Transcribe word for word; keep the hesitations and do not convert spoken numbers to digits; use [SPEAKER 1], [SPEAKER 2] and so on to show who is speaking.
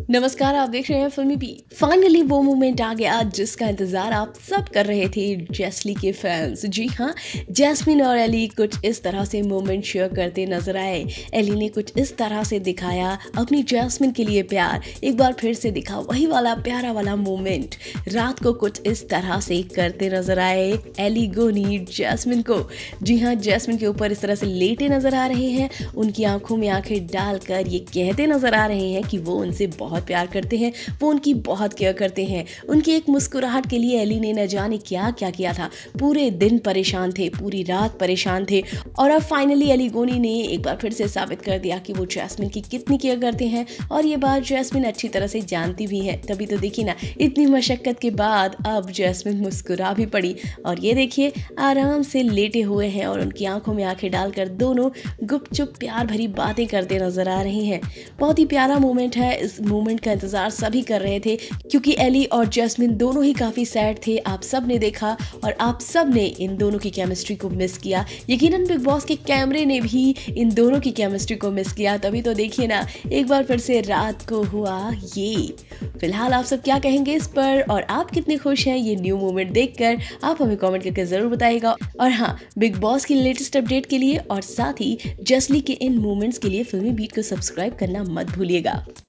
[SPEAKER 1] नमस्कार, आप देख रहे हैं फिल्मी बीट। फाइनली वो मोमेंट आ गया जिसका इंतजार आप सब कर रहे थे, जेस्ली के फैंस। जी हाँ, जैस्मिन और एली कुछ इस तरह से मोमेंट शेयर करते नजर आए। एली ने कुछ इस तरह से दिखाया अपनी जैस्मिन के लिए प्यार। एक बार फिर से दिखा वही वाला प्यारा वाला मोमेंट। रात को कुछ इस तरह से करते नजर आए एली गोनी जैस्मिन को। जी हाँ, जैस्मिन के ऊपर इस तरह से लेटे नजर आ रहे हैं, उनकी आंखों में आंखें डालकर ये कहते नजर आ रहे हैं कि वो उनसे बहुत प्यार करते हैं, वो उनकी बहुत केयर करते हैं। उनकी एक मुस्कुराहट के लिए एली ने न जाने क्या क्या किया था। पूरे दिन परेशान थे, पूरी रात परेशान थे, और अब फाइनली एली गोनी ने एक बार फिर से साबित कर दिया कि वो जैस्मिन की कितनी केयर करते हैं। और ये बात जैस्मिन अच्छी तरह से जानती भी है। तभी तो देखिए ना, इतनी मशक्कत के बाद अब जैस्मिन मुस्कुरा भी पड़ी। और ये देखिए, आराम से लेटे हुए हैं और उनकी आंखों में आंखें डालकर दोनों गुपचुप प्यार भरी बातें करते नजर आ रही हैं। बहुत ही प्यारा मोमेंट है। इस मोमेंट का इंतजार सभी कर रहे थे, क्योंकि एली और जैस्मिन दोनों ही काफी सैड थे। आप सब ने देखा और आप सब ने इन दोनों की केमिस्ट्री को मिस किया। यकीनन बिग बॉस के कैमरे ने भी इन दोनों की केमिस्ट्री को मिस किया। तभी तो देखिए ना, एक बार फिर से रात को हुआ ये। फिलहाल आप सब क्या कहेंगे इस पर, और आप कितने खुश हैं ये न्यू मोमेंट देखकर, आप हमें कमेंट करके जरूर बताइएगा। और हाँ, बिग बॉस की लेटेस्ट अपडेट के लिए और साथ ही जस्ली के इन मोमेंट्स के लिए फिल्मी बीट को सब्सक्राइब करना मत भूलिएगा।